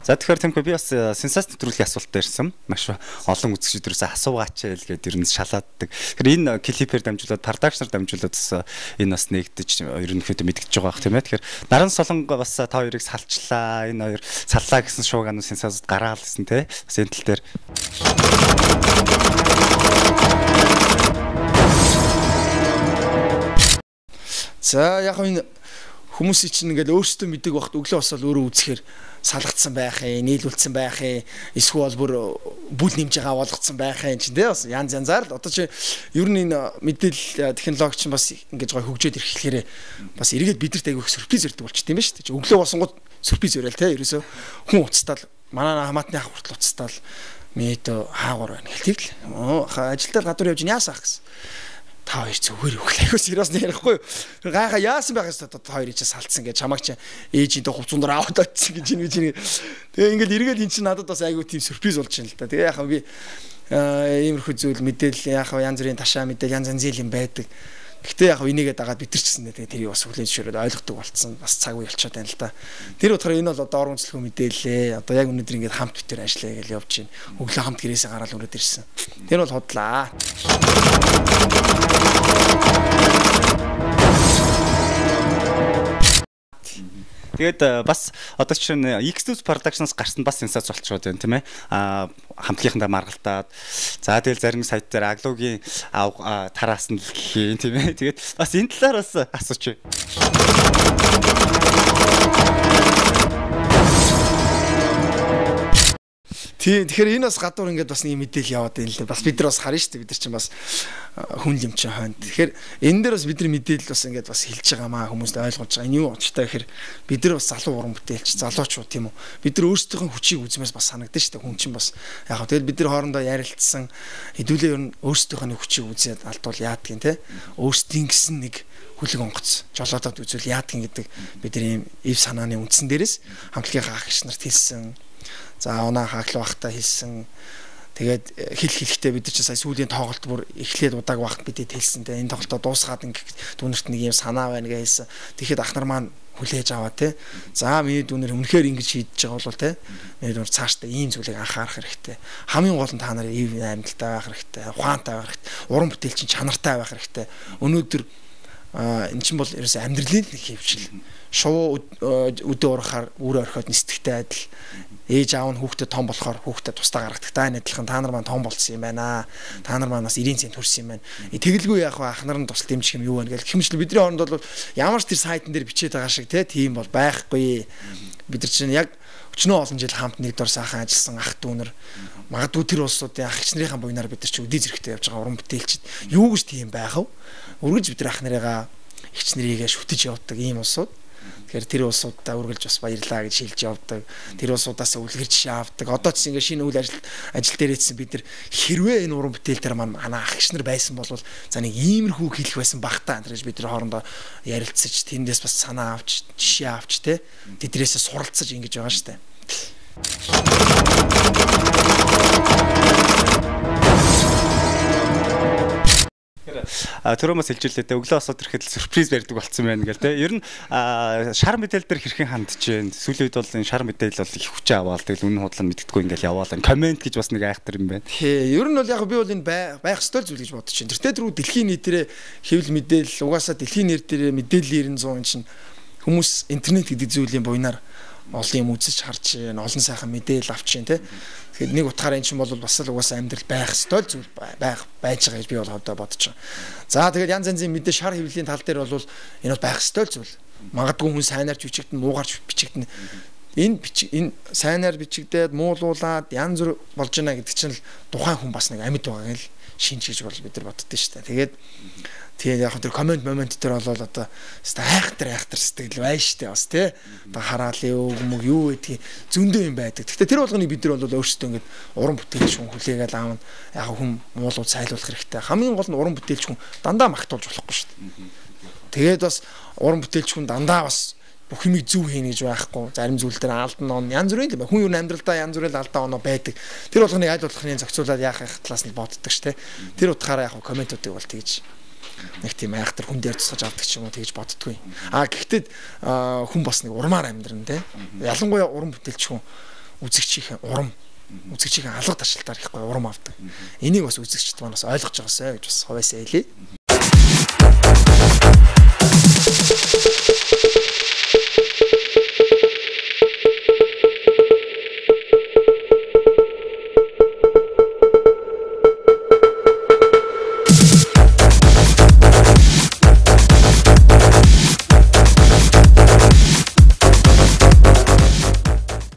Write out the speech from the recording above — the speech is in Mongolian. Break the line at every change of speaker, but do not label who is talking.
За тэгэхээр Тэмхэ би бас сенсац нэвтрүүлгийн асуултанд ирсэн. Маш олон үзэгчдээс асуугаач л гэдэг ер нь шалааддаг. Тэгэхээр энэ клипээр дамжуулаад продакшнаар дамжуулаад бас энэ бас нэгдэж ерөнхийдөө мэдгэж байгаа бах тийм ээ. Тэгэхээр Наран Солонго бас та хоёрыг салчлаа. Энэ хоёр саллаа гэсэн шуугаан сенсацд гараал гэсэн тийм ээ. Бас энэ тал дээр
за яг энэ хүмүүсийн чинь ингээл өөрсдөө мэддэг багт өглөө босоод өөрөө үзэхээр салгацсан байх юм, нийлүүлсэн байх юм, эсвэл бүр бүл нэмж байгаа болгоцсон байх юм чинь тий бас янз янзаар л одоо чи ер нь энэ мэдээлэл технологи чинь бас ингэж гой хөгжөөд ирэхлээрээ бас эргээд бидэрт айгүйх сюрприз өрдөг болчих тийм ба шүү дээ. Өглөө босонгууд сюрприз өрөөл тий ерөөсөө хүн уцтаал манай хамаатны ах хүртэл уцтаал мэдээ хаагур байна гэлтийг л ажилдаа гадуур явж яасаах гэсэн. Та хоёр зүгээр өглөө сериус ярихгүй гайхаа яасан байх ёстой та хоёрыг ч салцсан гэж чамаг чи ээжийн хувцсуундаар аваад очсон гэж энэ тэгээ ингээл эргээл эн чинь надад бас айгүй тийм сюрприз болж байна л да. Тэгээ яхаа би иймэрхүү зүйл мэдээлэл яхаа янз бүрийн ташаа мэдээлэл янз янзын юм байдаг. Гэхдээ яхаа энийгээ дагаад битэрчсэн дээ. Тэгээ бас хүлээж шөрөөд ойлгодог болцсон. Бас цаг үе болчиход байна л да. Тэр утгаараа энэ бол одоо орон зөөлхөө мэдээлээ. Одоо яг өнөөдөр ингээд хамт битэр ажиллая гэж явж байна. Өглөө хамт гэрээсээ гараад өрөөд ирсэн. Тэр бол хотлаа.
Тэгээд бас одоо чинь X2 Productions гарсан бас сенсац болчиход байна тийм ээ. Хамтлагийнхандаа маргалтаад за тэгэл зарим сайт дээр аглогийн тараас нь гэх юм тийм ээ. Тэгээд бас энэ талаар бас асууч.
Тэгэхээр энэ бас гадуур ингээд бас нэг мэдээлэл яваад байна лээ. Бас бид нар бас харна шүү дээ. Бид нар чинь бас хүн юм чинь хойно. Тэгэхээр энэ дээр бас бидний мэдээлэл бас ингээд бас хэлж байгаамаа хүмүүст ойлгуулж байгаа. Энэ юу очтой гэхээр бид нар бас залуу уран бүтээлч, залуучууд тийм үү. Бид нар өөрсдийнхөө хүчийг үзмээс бас санагдаж шүү дээ. Хүн чинь бас яг хөө тэгэл бид нар хоорондоо ярилцсан хэдүүлээ ер нь өөрсдийнхөө хүчийг үзээд алдвал яадгийн те. Өөрсдийн гэсэн нэг хүлэг онгоц жолоодод үзвэл яадгийн гэдэг бидний ив санааны үндсэн дээрээс хамтлагийн ах нарт хэлсэн. За оноо хаглах бахта хэлсэн. Тэгээд хэлэхдээ бид нар ч сая сүүлийн тоглолт бүр эхлээд удааг багт бидэд хэлсэн. Тэгээд энэ тоглолтоо дуусгаад ингээд дүүнерт нэг юм санаа байна гэж хэлсэн. Тэгэхэд ах нар маань хүлээж аваа те. За миний дүүнер үнэхээр ингэж шийдэж байгаа бол те. Миний дүүнер цаашдаа ийм зүйлийг анхаарах хэрэгтэй. Хамгийн гол нь та нарын ив амьдалтай байх хэрэгтэй. Ухаантай байх хэрэгтэй. Уран бүтээлчин чанартай байх хэрэгтэй. Өнөөдөр эн чинь бол ерөөсөө амьдралын нэг хэвшил. Шувуу өдөө урахаар үр орхиод нисдэгтэй адил. Ээж аав нь хүүхдэд том болохоор хүүхдэд тусдаа гаргадаг. Та энэ адилхан та нар маань том болсон юм байна. Та нар маань бас 90 цент төрсөн юм байна. Тэгэлгүй яах вэ? Ах нар нь тусал дэмжих юм юу вэ гэл хэмжил бидний хооронд бол ямар ч тэр сайтн дээр бичээд байгаа шиг тийм бол байхгүй. Бид нар чинь яг өчнөө олон жил хамт нэгдүгээр сайхан ажилласан ах дүүнер магадгүй тэр улсуудын ах эгчнэрийн буйнаар бид нар чи өдий зэрэгтэй явж байгаа уран бүтээлчд юу гэж тийм байх вэ? Үргэлж бид нар ах нарыгаа эгчнэрийгээ шүтэж явдаг ийм улсууд. Тэгэхээр тэр улсуудаа үргэлж бас баярлаа гэж хэлж явдаг. Тэр улсуудаас үлгэр жишээ авдаг. Одоо ч ингэ шинэ үйл ажил дээр ийдсэн бид нар хэрвээ энэ уран бүтээл дээр манай ах эгч нар байсан бол за нэг иймэрхүү хэлэх байсан бах та гэж бид нар хоорондоо ярилцаж тэндээс бас санаа авч жишээ авч те тэдрээсээ суралцаж ингэж байгаа штэ.
Төрөөмөс хэлжүүлээ өглөө босоод ирэхэд сюрприз барьдаг болсон байна гэл те. Ер нь шар мэдээлэл дээр хэрхэн хандж байна. Сүүлийн үед бол энэ шар мэдээлэл бол их хүчээ аваад тэгэл үнэн худлаа мэддэггүй ингээл яваалаа. Комент гэж бас нэг айхтар юм байна.
Ер нь бол яг би бол энэ байх ёстой зүйл гэж бодож байна. Тэр түрүү дэлхийн нийтээрээ хэвлэл мэдээлэл угаасаа дэлхийн нэр дээр мэдээлэл 900 чинь хүмүүс интернет гэдэг зүйлийн буйнаар олон юм үзэж харж байна. Олон сайхан мэдээлэл авч байна те. Тэгэхээр нэг утгаараа эн чинь бол бас л угаасаа амьдрал байх ёстой зүйл байж байгаа гэж би бол хавдаа бодож байгаа. За тэгээд янз янзын мэдээ шар хэвлэлийн тал дээр бол энэ бол байх ёстой зүйл. Магадгүй хүн сайнаар бичигдэн, муугаар бичигдэн. Энэ сайнаар бичигдээд, муулуулаад янз бүр болж байна гэдэг чинь л тухайн хүн бас нэг амьд байгаа гэл шинж гэж бол бид нар боддоо шүү дээ. Тэгээд тийм яг тэр комент момент дээр бол одоо айхтар сэтгэл байна штэ бас тий. Одоо хараалын үг юу гэдгийг зөндөө юм байдаг. Гэхдээ тэр болгоныг бид нар бол өөрсдөө ингэж уран бүтээлч хүн хүлээгээл аавна. Яг хүн муулууд сайлуулах хэрэгтэй. Хамгийн гол нь уран бүтээлч хүн дандаа магтуулж болохгүй штэ. Тэгээд бас уран бүтээлч хүн дандаа бас бүх юмыг зөв хийнэ гэж байхгүй. Зарим зүйл дээр алдна он янз бүрийн юм. Хүн юу амьдралдаа янз бүрийн алдаа оноо байдаг. Тэр болгоныг аль болохыг зохицуулаад яах талаас нь боддог штэ. Тэр утгаараа яг комментуудыг бол тэгж нэг тийм айхтар хүн дээр тусгаж авдаг ч юм уу тэгж боддгүй. Гэхдээ хүн бас нэг урмаар амьдран те. Ялангуяа уран бүтээлч хүн үзэгчийн урам үзэгчийн алга таршилтаар ихгүй урам авдаг. Энийг бас үзэгчд маань бас ойлгож байгаасай гэж бас хувьяасаа хэлье.